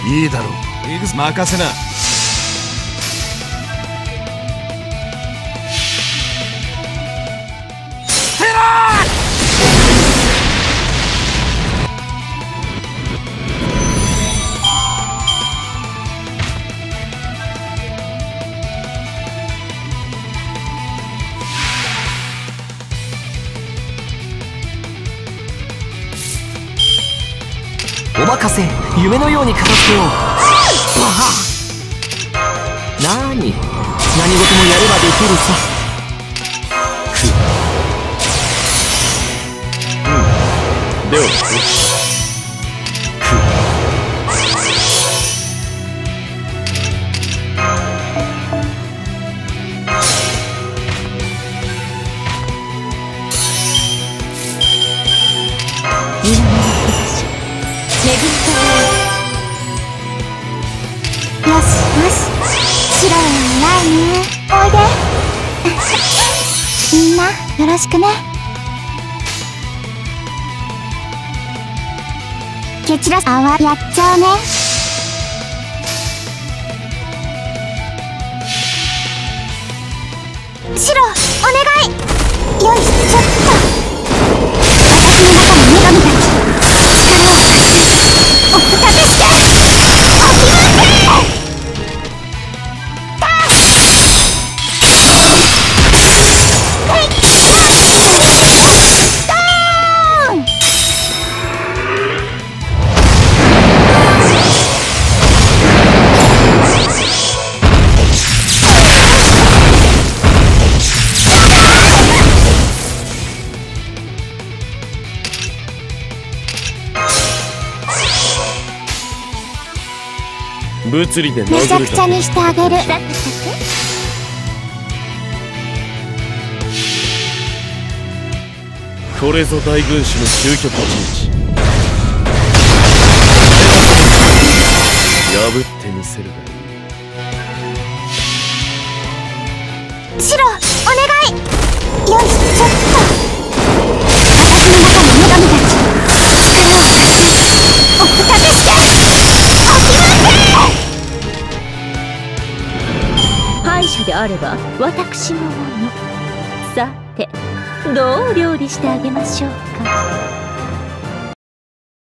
いいだろう。任せな。ステラー！ お任せ、夢のように片付けよう。なーに、何事もやればできるさ。 ではよしよし、白は偉いね。おいでみんなよろしくね。蹴散らす泡やっちゃうね。白お願い。よいしょっと。私の中の女神たち、力を貸しておふたてしてお気持ち物理でめちゃくちゃにしてあげる。 これぞ大軍師の究極陣地。破ってみせるがいい。 白お願い。よいしょっと。私の中の女神たち、力を貸しておふたてしてお気持ち敗者であれば私のもの。さて、どう料理してあげましょうか。